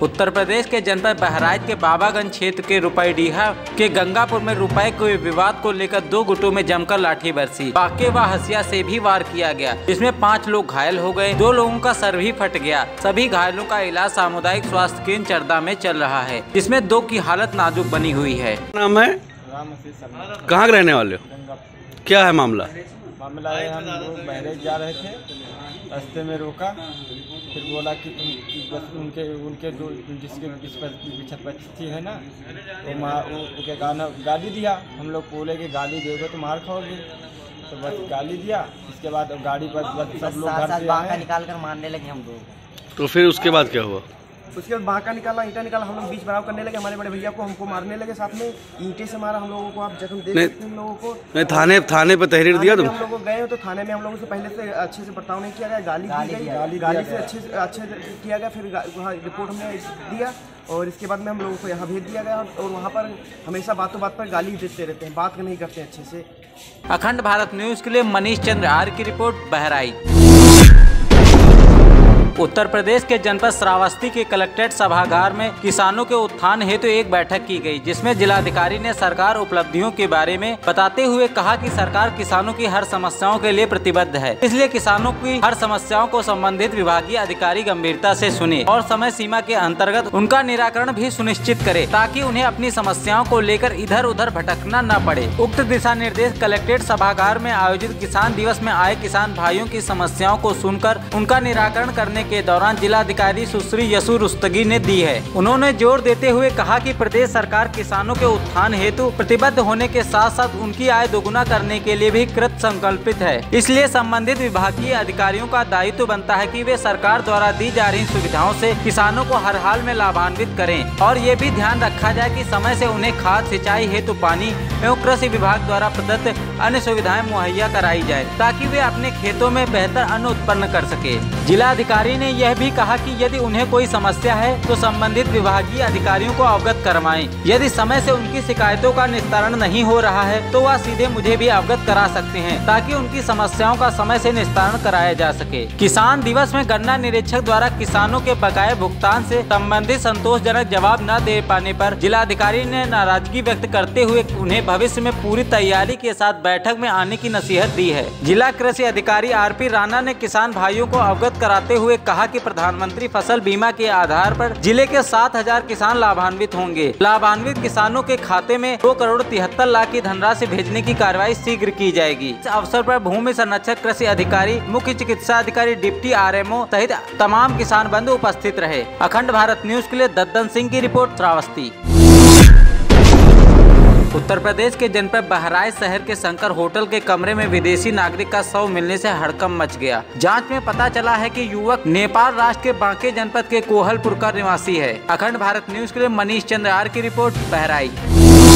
उत्तर प्रदेश के जनपद बहराइच के बाबागंज क्षेत्र के रुपईडीहा के गंगापुर में रुपए के विवाद को लेकर दो गुटों में जमकर लाठी बरसी। बाके व हसिया से भी वार किया गया, जिसमें 5 लोग घायल हो गए, 2 लोगों का सर भी फट गया। सभी घायलों का इलाज सामुदायिक स्वास्थ्य केंद्र चरदा में चल रहा है, जिसमें 2 की हालत नाजुक बनी हुई है। नाम है? कहाँ के रहने वाले हो? क्या है मामला? मामला है, हम लोग बहराइच जा रहे थे, रास्ते में रोका, फिर बोला कि तुम बस उनके जो जिस छत पर है ना, तो गाली दिया। हम लोग बोले कि गाली दोगे तो मार खाओगे, तो बस गाली दिया। इसके बाद गाड़ी पर सब लोग घर से बांका निकाल कर मारने लगे हम लोग। तो फिर उसके बाद क्या हुआ? उसके बाद बांका निकाला, ईंटा निकाला, हम लोग बीच बराव करने लगे। हमारे बड़े भैया को हमको मारने लगे, साथ में ईंटे से मारा हम लोगों को। आप जख्म देख सकते हैं हम लोगों को। नहीं, थाने पे तहरीर दिया तुम? हम लोग गए तो थाने में हम लोगों से पहले से अच्छे से बर्ताव नहीं किया गया, गाली से अच्छे किया गया। फिर वहाँ रिपोर्ट हमने दिया और इसके बाद में हम लोगों को यहाँ भेज दिया गया। और वहाँ पर हमेशा बातों बात पर गाली देते रहते हैं, बात नहीं करते अच्छे से। अखंड भारत न्यूज के लिए मनीष चंद्र आर की रिपोर्ट, बहराइच। उत्तर प्रदेश के जनपद श्रावस्ती के कलेक्ट्रेट सभागार में किसानों के उत्थान हेतु एक बैठक की गई, जिसमें जिलाधिकारी ने सरकार उपलब्धियों के बारे में बताते हुए कहा कि सरकार किसानों की हर समस्याओं के लिए प्रतिबद्ध है, इसलिए किसानों की हर समस्याओं को संबंधित विभागीय अधिकारी गंभीरता से सुने और समय सीमा के अंतर्गत उनका निराकरण भी सुनिश्चित करे, ताकि उन्हें अपनी समस्याओं को लेकर इधर उधर भटकना न पड़े। उक्त दिशा निर्देश कलेक्ट्रेट सभागार में आयोजित किसान दिवस में आए किसान भाइयों की समस्याओं को सुनकर उनका निराकरण करने के दौरान जिलाधिकारी सुश्री यसु रुस्तगी ने दी है। उन्होंने जोर देते हुए कहा कि प्रदेश सरकार किसानों के उत्थान हेतु प्रतिबद्ध होने के साथ साथ उनकी आय दोगुना करने के लिए भी कृत संकल्पित है। इसलिए संबंधित विभागीय अधिकारियों का दायित्व बनता है कि वे सरकार द्वारा दी जा रही सुविधाओं से किसानों को हर हाल में लाभान्वित करें और ये भी ध्यान रखा जाए कि समय से उन्हें खाद सिंचाई हेतु पानी एवं कृषि विभाग द्वारा प्रदत्त अन्य सुविधाएं मुहैया कराई जाए, ताकि वे अपने खेतों में बेहतर अन्न उत्पन्न कर सके। जिलाधिकारी ने यह भी कहा कि यदि उन्हें कोई समस्या है तो संबंधित विभागीय अधिकारियों को अवगत करवाएं। यदि समय से उनकी शिकायतों का निस्तारण नहीं हो रहा है तो वह सीधे मुझे भी अवगत करा सकते हैं, ताकि उनकी समस्याओं का समय से निस्तारण कराया जा सके। किसान दिवस में गन्ना निरीक्षक द्वारा किसानों के बकाये भुगतान से संबंधित संतोषजनक जवाब न दे पाने पर जिलाधिकारी ने नाराजगी व्यक्त करते हुए उन्हें भविष्य में पूरी तैयारी के साथ बैठक में आने की नसीहत दी है। जिला कृषि अधिकारी आरपी राणा ने किसान भाइयों को अवगत कराते हुए कहा कि प्रधानमंत्री फसल बीमा के आधार पर जिले के 7,000 किसान लाभान्वित होंगे। लाभान्वित किसानों के खाते में 2 करोड़ 73 लाख की धनराशि भेजने की कार्रवाई शीघ्र की जाएगी। इस अवसर पर भूमि संरक्षक कृषि अधिकारी, मुख्य चिकित्सा अधिकारी, डिप्टी आरएमओ सहित तमाम किसान बंधु उपस्थित रहे। अखंड भारत न्यूज के लिए दद्दन सिंह की रिपोर्ट, श्रावस्ती। उत्तर प्रदेश के जनपद बहराइच शहर के शंकर होटल के कमरे में विदेशी नागरिक का शव मिलने से हड़कंप मच गया। जांच में पता चला है कि युवक नेपाल राष्ट्र के बांके जनपद के कोहलपुर का निवासी है। अखंड भारत न्यूज के लिए मनीष चंद्र आर की रिपोर्ट, बहराइच।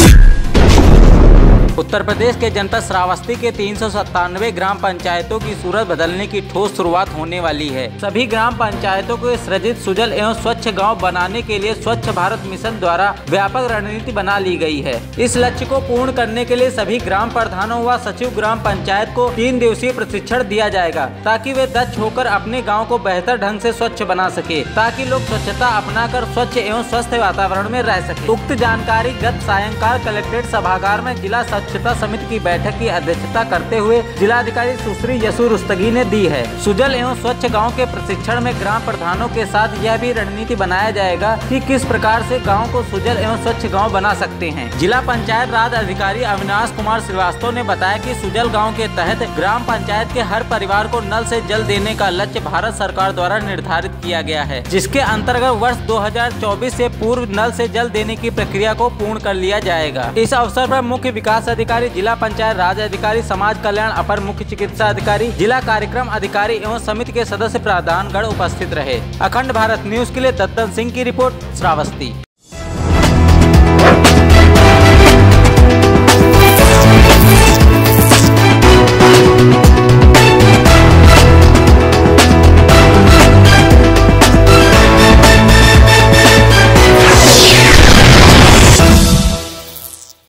उत्तर प्रदेश के जनपद श्रावस्ती के 397 ग्राम पंचायतों की सूरत बदलने की ठोस शुरुआत होने वाली है। सभी ग्राम पंचायतों को सृजित, सुजल एवं स्वच्छ गांव बनाने के लिए स्वच्छ भारत मिशन द्वारा व्यापक रणनीति बना ली गई है। इस लक्ष्य को पूर्ण करने के लिए सभी ग्राम प्रधानों व सचिव ग्राम पंचायत को 3 दिवसीय प्रशिक्षण दिया जाएगा, ताकि वे दक्ष होकर अपने गाँव को बेहतर ढंग से स्वच्छ बना सके, ताकि लोग स्वच्छता अपनाकर स्वच्छ एवं स्वस्थ वातावरण में रह सके। उक्त जानकारी गत सायंकाल कलेक्ट्रेट सभागार में जिला स्वच्छता समिति की बैठक की अध्यक्षता करते हुए जिलाधिकारी सुश्री यसु रुस्तगी ने दी है। सुजल एवं स्वच्छ गांव के प्रशिक्षण में ग्राम प्रधानों के साथ यह भी रणनीति बनाया जाएगा कि किस प्रकार से गांव को सुजल एवं स्वच्छ गांव बना सकते हैं। जिला पंचायत राज अधिकारी अविनाश कुमार श्रीवास्तव ने बताया कि सुजल गाँव के तहत ग्राम पंचायत के हर परिवार को नल से जल देने का लक्ष्य भारत सरकार द्वारा निर्धारित किया गया है, जिसके अंतर्गत वर्ष 2024 से पूर्व नल से जल देने की प्रक्रिया को पूर्ण कर लिया जाएगा। इस अवसर पर मुख्य विकास अधिकारी, जिला पंचायत राज अधिकारी, समाज कल्याण अपर मुख्य चिकित्सा अधिकारी, जिला कार्यक्रम अधिकारी एवं समिति के सदस्य प्रधानगण उपस्थित रहे। अखंड भारत न्यूज के लिए दद्दन सिंह की रिपोर्ट, श्रावस्ती।